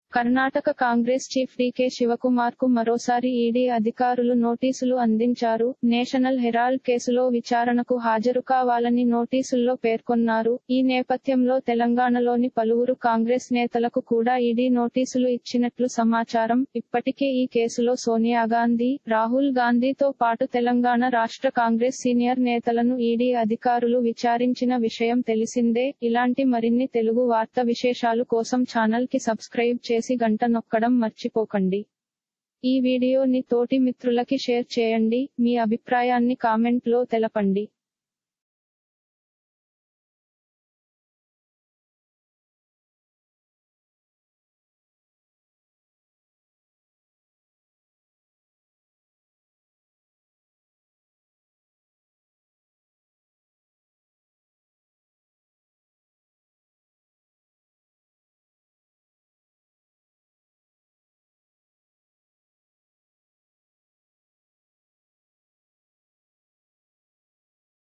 Karnataka Congress chief DK Shivakumar కు మరోసారి ED అధికారులు నోటీసులు అందించారు. నేషనల్ హెరాల్డ్ కేసులో విచారణకు హాజరు కావాలని నోటీసుల్లో పేర్కొన్నారు. ఈ నేపథ్యంలో తెలంగాణలోని పలువురు కాంగ్రెస్ నేతలకు కూడా ఈడీ నోటీసులు ఇచ్చినట్లు సమాచారం. ఇప్పటికే ఈ కేసులో సోనియా గాంధీ, రాహుల్ గాంధీతో పాటు తెలంగాణ రాష్ట్ర కాంగ్రెస్ సీనియర్ నేతలను ఈడీ అధికారులు విచారించిన విషయం తెలిసిందే. ఇలాంటి మరిన్ని తెలుగు వార్త విశేషాలు కోసం ఛానల్ కి సబ్స్క్రైబ్ చేసి గంట నొక్కడం మర్చిపోకండి. ఈ వీడియోని తోటి మిత్రులకి షేర్ చేయండి. మీ అభిప్రాయాన్ని కామెంట్ లో తెలపండి.